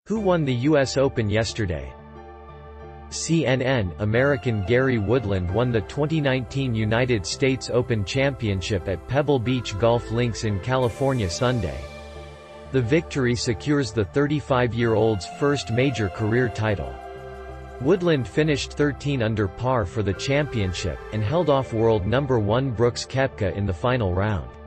Who won the U.S. Open yesterday? CNN American Gary Woodland won the 2019 United States Open Championship at Pebble Beach Golf Links in California Sunday. The victory secures the 35-year-old's first major career title. Woodland finished 13 under par for the championship, and held off world number 1 Brooks Koepka in the final round.